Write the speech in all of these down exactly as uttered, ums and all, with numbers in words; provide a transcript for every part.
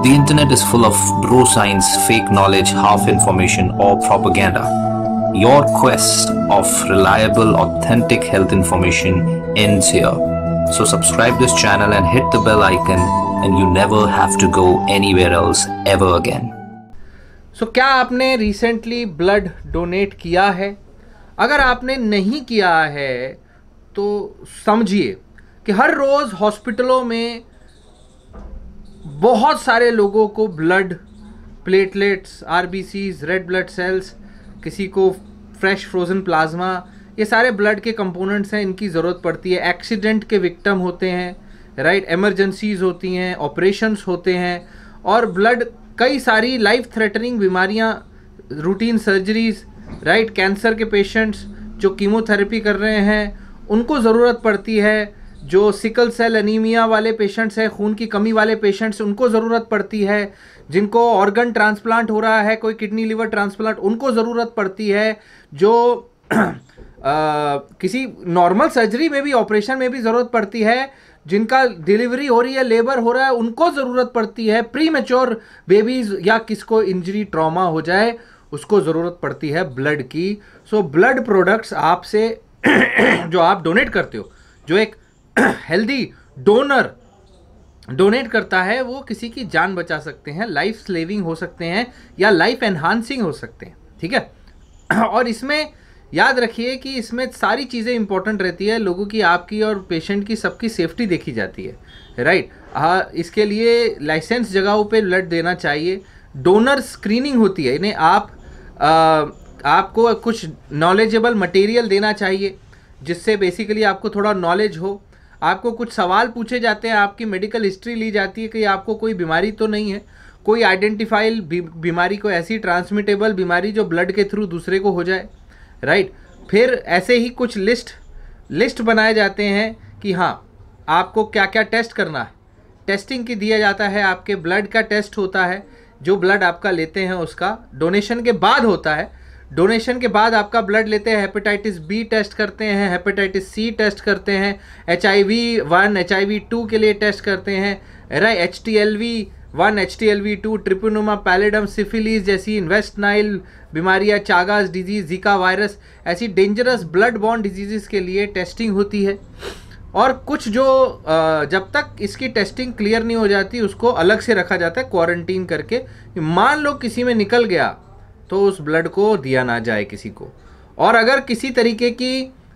The internet is full of bro science, fake knowledge, half information, or propaganda. Your quest of reliable, authentic health information ends here. So subscribe this channel and hit the bell icon, and you never have to go anywhere else ever again. So क्या आपने recently blood donate किया है? अगर आपने नहीं किया है तो समझिए कि हर रोज़ हॉस्पिटलों में बहुत सारे लोगों को blood, platelets, RBCs, red blood cells, किसी को फ्रेश फ्रोज़न प्लाज्मा, ये सारे ब्लड के कंपोनेंट्स हैं, इनकी ज़रूरत पड़ती है। एक्सीडेंट के विक्टिम होते हैं, राइट, इमरजेंसीज होती हैं, ऑपरेशंस होते हैं, और ब्लड, कई सारी लाइफ थ्रेटनिंग बीमारियां, रूटीन सर्जरीज, राइट, कैंसर के पेशेंट्स जो कीमोथेरेपी कर रहे हैं उनको ज़रूरत पड़ती है। जो सिकल सेल एनीमिया वाले पेशेंट्स हैं, खून की कमी वाले पेशेंट्स, उनको ज़रूरत पड़ती है। जिनको ऑर्गन ट्रांसप्लांट हो रहा है, कोई किडनी लिवर ट्रांसप्लांट, उनको ज़रूरत पड़ती है। जो आ, किसी नॉर्मल सर्जरी में भी, ऑपरेशन में भी ज़रूरत पड़ती है। जिनका डिलीवरी हो रही है, लेबर हो रहा है, उनको ज़रूरत पड़ती है। प्री मैच्योर बेबीज़ या किसको इंजरी, ट्रॉमा हो जाए, उसको ज़रूरत पड़ती है ब्लड की। सो ब्लड प्रोडक्ट्स आपसे जो आप डोनेट करते हो, जो एक हेल्दी डोनर डोनेट करता है, वो किसी की जान बचा सकते हैं, लाइफ सेविंग हो सकते हैं या लाइफ एनहांसिंग हो सकते हैं, ठीक है। और इसमें याद रखिए कि इसमें सारी चीज़ें इंपॉर्टेंट रहती है। लोगों की, आपकी और पेशेंट की, सबकी सेफ्टी देखी जाती है, राइट। हाँ, इसके लिए लाइसेंस जगहों पे ब्लड देना चाहिए। डोनर स्क्रीनिंग होती है, इन्हें आप आ, आपको कुछ नॉलेजेबल मटेरियल देना चाहिए, जिससे बेसिकली आपको थोड़ा नॉलेज हो। आपको कुछ सवाल पूछे जाते हैं, आपकी मेडिकल हिस्ट्री ली जाती है कि आपको कोई बीमारी तो नहीं है, कोई आइडेंटिफाइल बीमारी, को ऐसी ट्रांसमिटेबल बीमारी जो ब्लड के थ्रू दूसरे को हो जाए, राइट। फिर ऐसे ही कुछ लिस्ट लिस्ट बनाए जाते हैं कि हाँ, आपको क्या क्या टेस्ट करना है। टेस्टिंग की दिया जाता है, आपके ब्लड का टेस्ट होता है, जो ब्लड आपका लेते हैं उसका डोनेशन के बाद होता है। डोनेशन के बाद आपका ब्लड लेते हैं, हेपेटाइटिस बी टेस्ट करते हैं, हेपेटाइटिस सी टेस्ट करते हैं, H I V one, H I V two के लिए टेस्ट करते हैं, right, H T L V one, H T L V two, treponema pallidum, syphilis जैसी इन्वेस्ट नाइल बीमारियाँ, चागास डिजीज़, जीका वायरस, ऐसी dangerous blood borne disease के लिए testing होती है। और कुछ जो जब तक इसकी टेस्टिंग क्लियर नहीं हो जाती, उसको अलग से रखा जाता है क्वारंटीन करके। मान लो किसी में निकल गया तो उस ब्लड को दिया ना जाए किसी को। और अगर किसी तरीके की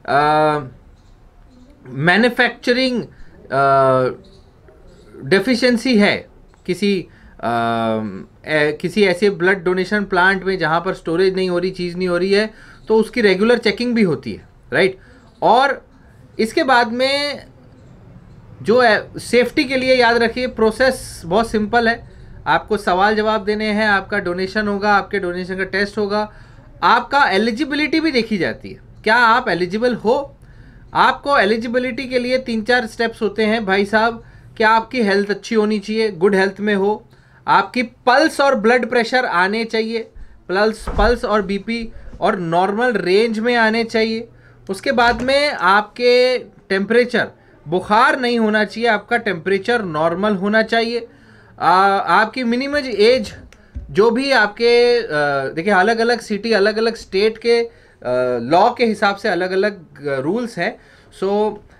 मैन्युफैक्चरिंग डेफिशिएंसी है किसी आ, ए, किसी ऐसे ब्लड डोनेशन प्लांट में जहाँ पर स्टोरेज नहीं हो रही, चीज़ नहीं हो रही है, तो उसकी रेगुलर चेकिंग भी होती है, राइट। और इसके बाद में जो सेफ्टी के लिए याद रखिए, प्रोसेस बहुत सिंपल है। आपको सवाल जवाब देने हैं, आपका डोनेशन होगा, आपके डोनेशन का टेस्ट होगा, आपका एलिजिबिलिटी भी देखी जाती है, क्या आप एलिजिबल हो। आपको एलिजिबिलिटी के लिए तीन चार स्टेप्स होते हैं भाई साहब। क्या आपकी हेल्थ अच्छी होनी चाहिए, गुड हेल्थ में हो, आपकी पल्स और ब्लड प्रेशर आने चाहिए, पल्स पल्स और बीपी और नॉर्मल रेंज में आने चाहिए। उसके बाद में आपके टेम्परेचर, बुखार नहीं होना चाहिए, आपका टेम्परेचर नॉर्मल होना चाहिए। आ, आपकी मिनिमम एज, जो भी आपके देखिए अलग अलग सिटी, अलग अलग स्टेट के लॉ के हिसाब से अलग अलग रूल्स हैं। सो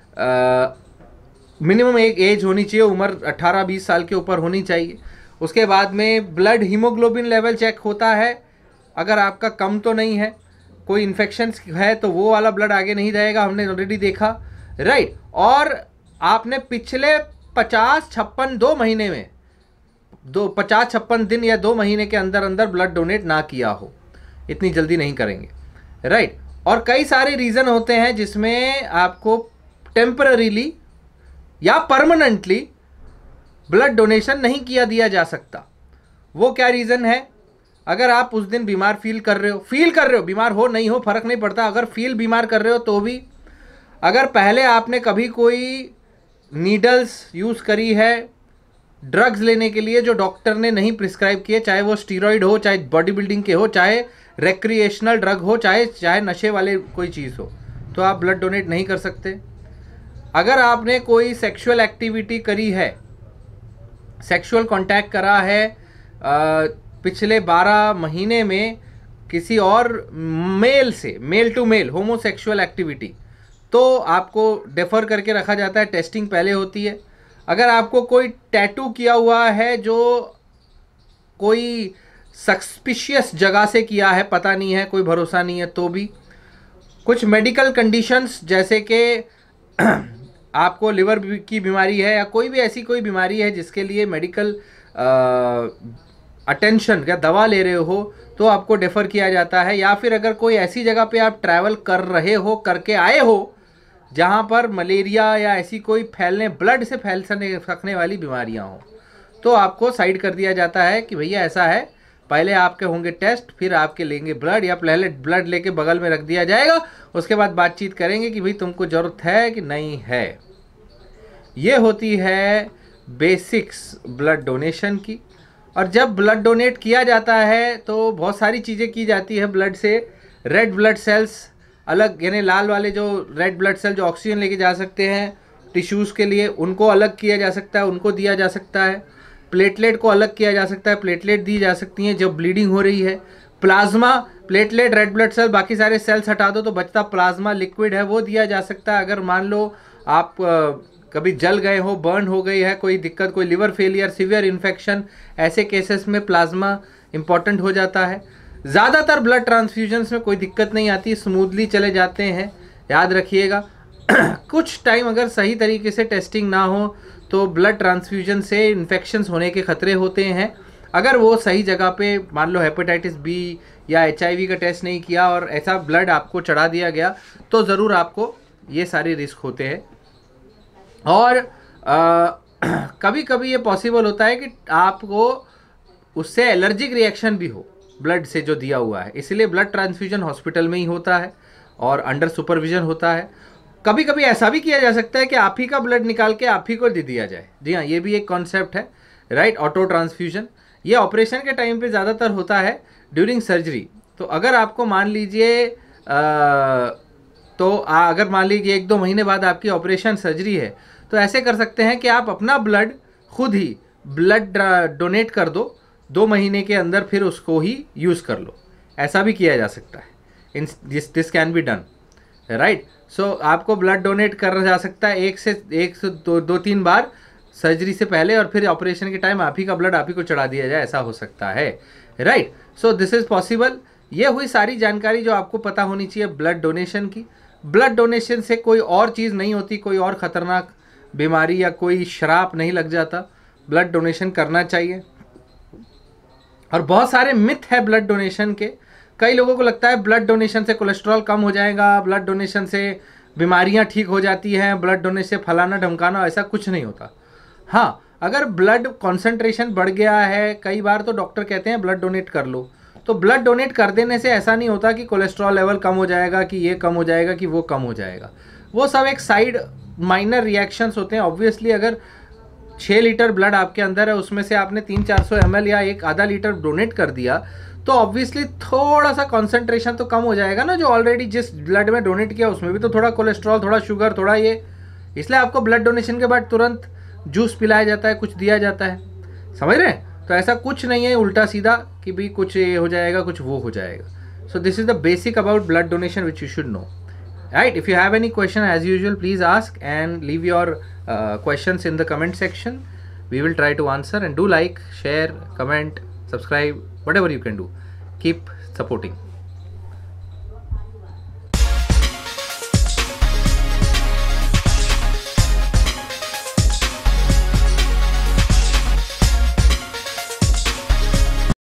मिनिमम एक एज होनी चाहिए, उम्र अट्ठारह बीस साल के ऊपर होनी चाहिए। उसके बाद में ब्लड हीमोग्लोबिन लेवल चेक होता है। अगर आपका कम तो नहीं है, कोई इन्फेक्शन है, तो वो वाला ब्लड आगे नहीं जाएगा, हमने ऑलरेडी देखा, राइट। और आपने पिछले पचास छप्पन दो महीने में दो पचास छप्पन दिन या दो महीने के अंदर अंदर ब्लड डोनेट ना किया हो, इतनी जल्दी नहीं करेंगे, राइट। और कई सारे रीज़न होते हैं जिसमें आपको टेम्पररीली या परमानेंटली ब्लड डोनेशन नहीं किया दिया जा सकता। वो क्या रीज़न है? अगर आप उस दिन बीमार फील कर रहे हो फील कर रहे हो बीमार हो नहीं हो फ़र्क नहीं पड़ता, अगर फील बीमार कर रहे हो तो भी, अगर पहले आपने कभी कोई नीडल्स यूज़ करी है ड्रग्स लेने के लिए जो डॉक्टर ने नहीं प्रिस्क्राइब किए, चाहे वो स्टीरॉयड हो, चाहे बॉडी बिल्डिंग के हो, चाहे रेक्रिएशनल ड्रग हो, चाहे चाहे नशे वाले कोई चीज़ हो, तो आप ब्लड डोनेट नहीं कर सकते। अगर आपने कोई सेक्सुअल एक्टिविटी करी है सेक्सुअल कांटेक्ट करा है आ, पिछले बारह महीने में किसी और मेल से, male to male homosexual activity, तो आपको डेफर करके रखा जाता है, टेस्टिंग पहले होती है। अगर आपको कोई टैटू किया हुआ है जो कोई सस्पिशियस जगह से किया है, पता नहीं है, कोई भरोसा नहीं है, तो भी कुछ मेडिकल कंडीशंस जैसे कि आपको लिवर की बीमारी है या कोई भी ऐसी कोई बीमारी है जिसके लिए मेडिकल अटेंशन या दवा ले रहे हो, तो आपको डेफर किया जाता है। या फिर अगर कोई ऐसी जगह पे आप ट्रैवल कर रहे हो, करके आए हो, जहाँ पर मलेरिया या ऐसी कोई फैलने, ब्लड से फैल सकने वाली बीमारियाँ हो, तो आपको साइड कर दिया जाता है कि भैया ऐसा है, पहले आपके होंगे टेस्ट, फिर आपके लेंगे ब्लड, या पहले ब्लड लेके बगल में रख दिया जाएगा, उसके बाद बातचीत करेंगे कि भाई तुमको ज़रूरत है कि नहीं है। ये होती है बेसिक्स ब्लड डोनेशन की। और जब ब्लड डोनेट किया जाता है तो बहुत सारी चीज़ें की जाती है ब्लड से। रेड ब्लड सेल्स अलग, यानी लाल वाले जो रेड ब्लड सेल जो ऑक्सीजन लेके जा सकते हैं टिश्यूज़ के लिए, उनको अलग किया जा सकता है, उनको दिया जा सकता है। प्लेटलेट को अलग किया जा सकता है, प्लेटलेट दी जा सकती हैं जब ब्लीडिंग हो रही है। Plasma, platelet, red blood cell, बाकी सारे सेल्स हटा दो तो बचता प्लाज्मा लिक्विड है, वो दिया जा सकता है। अगर मान लो आप कभी जल गए हो, बर्न हो गई है, कोई दिक्कत, कोई लिवर फेलियर, सीवियर इन्फेक्शन, ऐसे केसेस में प्लाज्मा इंपॉर्टेंट हो जाता है। ज़्यादातर ब्लड ट्रांसफ्यूजन्स में कोई दिक्कत नहीं आती, स्मूथली चले जाते हैं, याद रखिएगा। कुछ टाइम अगर सही तरीके से टेस्टिंग ना हो तो ब्लड ट्रांसफ्यूजन से इन्फेक्शंस होने के खतरे होते हैं। अगर वो सही जगह पे, मान लो हेपेटाइटिस बी या एचआईवी का टेस्ट नहीं किया और ऐसा ब्लड आपको चढ़ा दिया गया, तो ज़रूर आपको ये सारे रिस्क होते हैं। और आ, कभी कभी ये पॉसिबल होता है कि आपको उससे एलर्जिक रिएक्शन भी हो ब्लड से जो दिया हुआ है, इसलिए ब्लड ट्रांसफ्यूजन हॉस्पिटल में ही होता है और अंडर सुपरविजन होता है। कभी कभी ऐसा भी किया जा सकता है कि आप ही का ब्लड निकाल के आप ही को दे दिया जाए। जी हाँ, ये भी एक कॉन्सेप्ट है, राइट, ऑटो ट्रांसफ्यूजन। ये ऑपरेशन के टाइम पे ज़्यादातर होता है ड्यूरिंग सर्जरी। तो अगर आपको मान लीजिए तो आ, अगर मान लीजिए एक दो महीने बाद आपकी ऑपरेशन सर्जरी है, तो ऐसे कर सकते हैं कि आप अपना ब्लड खुद ही ब्लड डोनेट कर दो, दो महीने के अंदर फिर उसको ही यूज़ कर लो। ऐसा भी किया जा सकता है, in this this can be done, right. So आपको ब्लड डोनेट करना जा सकता है एक से एक से दो दो तीन बार सर्जरी से पहले, और फिर ऑपरेशन के टाइम आप ही का ब्लड आप ही को चढ़ा दिया जाए, ऐसा हो सकता है, right. So this is possible. ये हुई सारी जानकारी जो आपको पता होनी चाहिए ब्लड डोनेशन की। ब्लड डोनेशन से कोई और चीज़ नहीं होती, कोई और ख़तरनाक बीमारी या कोई श्राप नहीं लग जाता। ब्लड डोनेशन करना चाहिए। और बहुत सारे मिथ है ब्लड डोनेशन के। कई लोगों को लगता है ब्लड डोनेशन से कोलेस्ट्रॉल कम हो जाएगा, ब्लड डोनेशन से बीमारियां ठीक हो जाती हैं, ब्लड डोनेशन से फलाना ढमकाना, ऐसा कुछ नहीं होता। हाँ, अगर ब्लड कॉन्सेंट्रेशन बढ़ गया है, कई बार तो डॉक्टर कहते हैं ब्लड डोनेट कर लो, तो ब्लड डोनेट कर देने से ऐसा नहीं होता कि कोलेस्ट्रॉल लेवल कम हो जाएगा, कि ये कम हो जाएगा, कि वो कम हो जाएगा। वो सब एक साइड माइनर रिएक्शंस होते हैं। ऑब्वियसली अगर छः लीटर ब्लड आपके अंदर है, उसमें से आपने तीन चार सौ एम एल या एक आधा लीटर डोनेट कर दिया, तो ऑब्वियसली थोड़ा सा कॉन्सेंट्रेशन तो कम हो जाएगा ना। जो ऑलरेडी जिस ब्लड में डोनेट किया उसमें भी तो थोड़ा कोलेस्ट्रॉल, थोड़ा शुगर, थोड़ा ये, इसलिए आपको ब्लड डोनेशन के बाद तुरंत जूस पिलाया जाता है, कुछ दिया जाता है, समझ रहे हैं। तो ऐसा कुछ नहीं है उल्टा सीधा कि भाई कुछ ये हो जाएगा, कुछ वो हो जाएगा। So this is the basic about blood donation which you should know, right? If you have any question, as usual, please ask and leave your uh, questions in the comment section. We will try to answer, and do like, share, comment, subscribe, whatever you can do. Keep supporting.